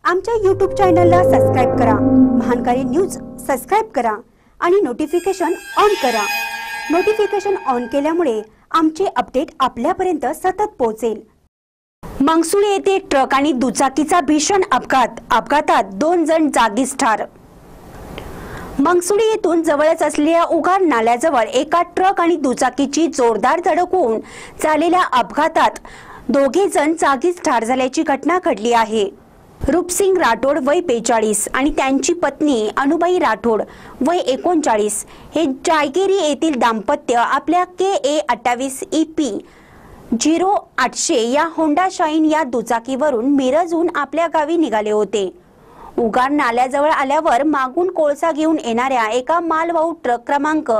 आमच्या YouTube चॅनलला subscribe करा। महानकारी न्यूज सबस्क्राइब करा आणि नोटिफिकेशन ऑन करा। नोटिफिकेशन ऑन केल्यामुळे आमचे अपडेट आपल्यापर्यंत सतत पोहोचेल। मंगसुळी येथे ट्रक आणि दुचाकीचा भीषण अपघातात 2 जण जागीच ठार। मंगसुळी येथून जवळच असलेल्या उगार नाल्याजवळ एका ट्रक आणि दुचाकीची जोरदार धडक होऊन झालेल्या अपघातात दोघे जण जागीच ठार झाल्याची घटना घडली आहे। रूपसिंग राठोड वय 42 आणि त्यांची पत्नी अनुबाई राठोड वय 39 हे जायगिरी येथील दाम्पत्य आपल्या KA28 EP 0800 या होंडा शाईन या दुचाकीवरून मिरजहून आपल्या गावी निघाले होते। उगार नाल्याजवळ आल्यावर मागून कोळसा घेऊन येणाऱ्या एका मालवाहू ट्रक क्रमांक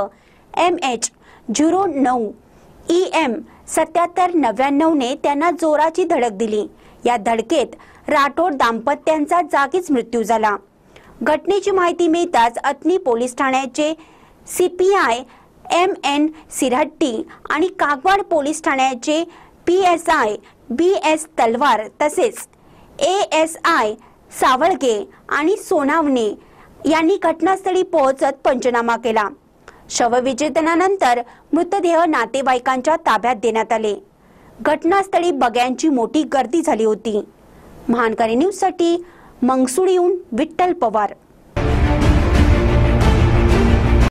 MH09 EM 7799 ने त्यांना जोराची धडक दिली। या धडकेत राठोड दाम्पत्यांचा जागीच मृत्यू झाला। घटनेची माहिती मिळताच अथनी पोलीस ठाण्याचे CPI MN सिरहट्टी आणि कागवाड पोलीस ठाण्याचे PSI BS तलवार तसेच ASI सावळगे आणि सोनावणे यांनी घटनास्थळी पोहोचत पंचनामा केला। शवविच्छेदनानंतर मृतदेह नातेवाईकांच्या ताब्यात देण्यात आले। घटनास्थळी बघ्यांची मोठी गर्दी झाली होती। महानकारी न्यूज साठी मंगसुळीहून विठ्ठल पवार।